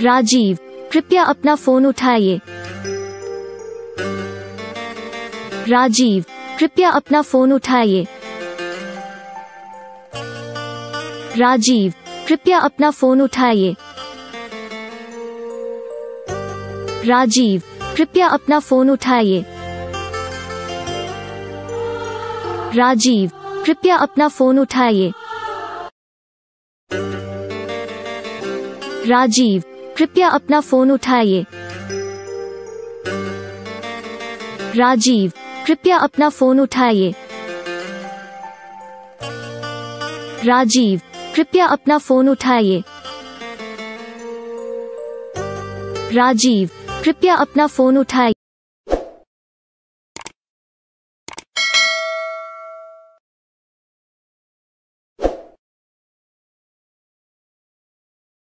राजीव, कृपया अपना फोन उठाइए। राजीव, कृपया अपना फोन उठाइए। राजीव, कृपया अपना फोन उठाइए। राजीव, कृपया अपना फोन उठाइए। राजीव, कृपया अपना फोन उठाइए। राजीव, कृपया अपना फोन उठाइए। राजीव, कृपया अपना फोन उठाइए। राजीव, कृपया अपना फोन उठाइए। राजीव, कृपया अपना फोन उठाइए।